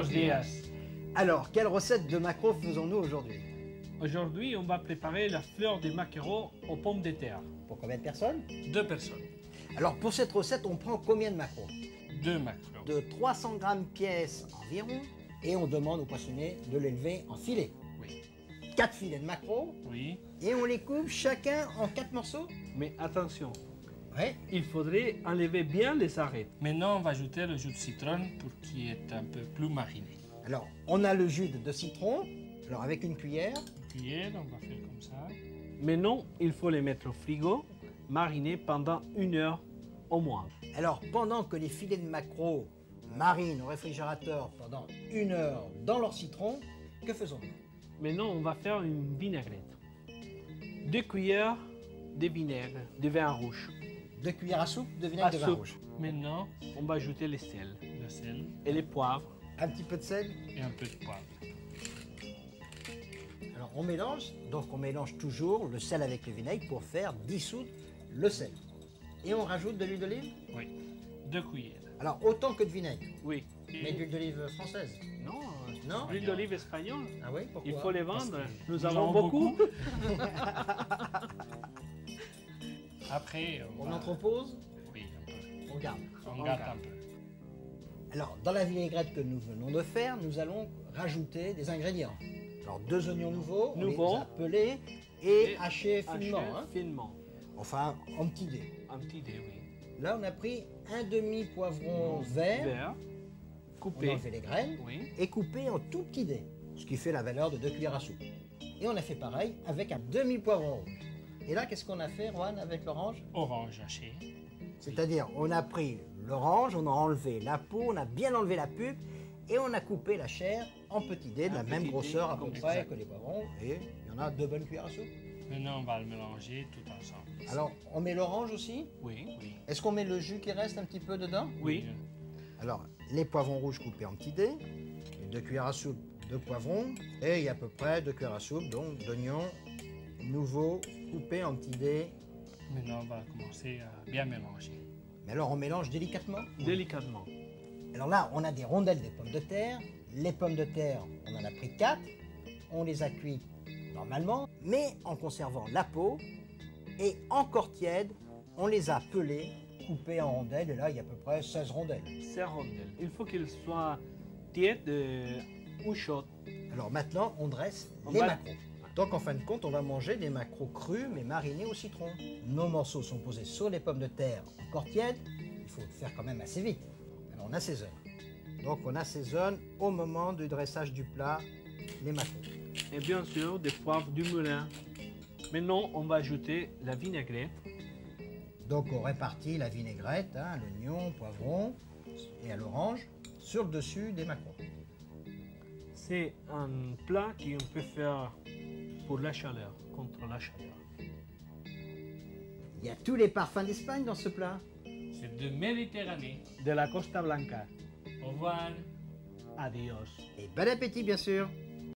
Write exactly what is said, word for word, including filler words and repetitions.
Buenos días. Alors, quelle recette de maquereau faisons-nous aujourd'hui? Aujourd'hui, on va préparer la fleur de maquereau aux pommes de terre. Pour combien de personnes? Deux personnes. Alors, pour cette recette, on prend combien de maquereaux? Deux maquereaux. De trois cents grammes pièce environ, et on demande au poissonnier de l'élever en filets. Oui. Quatre filets de maquereau, Oui. et on les coupe chacun en quatre morceaux. Mais attention, Ouais. il faudrait enlever bien les arêtes. Maintenant, on va ajouter le jus de citron pour qu'il est un peu plus mariné. Alors, on a le jus de citron, alors avec une cuillère. Une cuillère, on va faire comme ça. Maintenant, il faut les mettre au frigo, mariner pendant une heure au moins. Alors, pendant que les filets de maquereau marinent au réfrigérateur pendant une heure dans leur citron, que faisons-nous? Maintenant, on va faire une vinaigrette. Deux cuillères de vinaigre, de vin rouge. Deux cuillères à soupe de vinaigre À de vin soupe. rouge. Maintenant, on va ajouter le sel. Le sel Et les poivres un petit peu de sel. et un peu de poivre. Alors on mélange, donc on mélange toujours le sel avec le vinaigre pour faire dissoudre le sel. Et on rajoute de l'huile d'olive. Oui. Deux cuillères. Alors autant que de vinaigre, Oui. mais de l'huile d'olive française. Non, Non l'huile d'olive espagnole. Ah oui, pourquoi? Il faut les vendre. Nous nous avons avons beaucoup. Après, on, On va- entrepose, Oui, un peu. on garde. On On gâte garde. un peu. Alors dans la vinaigrette que nous venons de faire, nous allons rajouter des ingrédients. Alors deux oignons nouveaux, on Nouveaux. les a pelés et, Et hachés hacher finement. hein. finement. Enfin en petits dés. Un petit dé, oui. Là on a pris un demi poivron vert, Vert. on a Coupé. enlevé les graines. Oui. Et coupé en tout petits dés, ce qui fait la valeur de deux cuillères à soupe. Et on a fait pareil avec un demi-poivron rouge. Et là, qu'est-ce qu'on a fait, Juan, avec l'orange? Orange haché. C'est-à-dire, on a pris l'orange, on a enlevé la peau, on a bien enlevé la pulpe, et on a coupé la chair en petits dés, de Un la petit même dé, grosseur à peu comme près ça. que les poivrons, et il y en a deux bonnes cuillères à soupe. Maintenant, on va le mélanger tout ensemble. Alors, on met l'orange aussi. Oui. Oui. Est-ce qu'on met le jus qui reste un petit peu dedans? Oui. Alors, les poivrons rouges coupés en petits dés, deux cuillères à soupe de poivrons, et il y a à peu près deux cuillères à soupe donc d'oignons nouveaux coupés en petits dés. Maintenant, on va commencer à bien mélanger. Mais alors, on mélange délicatement. Délicatement. Alors là, on a des rondelles de pommes de terre. Les pommes de terre, on en a pris quatre. On les a cuites normalement, mais en conservant la peau. Et encore tièdes, on les a pelées, coupées en rondelles. Et là, il y a à peu près seize rondelles. C'est rondelle. Il faut qu'il soit tiède euh, ou chaud. Alors maintenant, on dresse On les va- maquereaux. Donc en fin de compte, on va manger des maquereaux crus mais marinés au citron. Nos morceaux sont posés sur les pommes de terre encore tièdes. Il faut le faire quand même assez vite. Alors on assaisonne. Donc on assaisonne au moment du dressage du plat les maquereaux. Et bien sûr, des poivres du moulin. Maintenant, on va ajouter la vinaigrette. Donc on répartit la vinaigrette, hein, l'oignon, poivron et à l'orange sur le dessus des maquereaux. C'est un plat qu'on peut faire pour la chaleur, contre la chaleur. Il y a tous les parfums d'Espagne dans ce plat. C'est de Méditerranée. De la Costa Blanca. Au revoir. Adios. Et bon appétit bien sûr.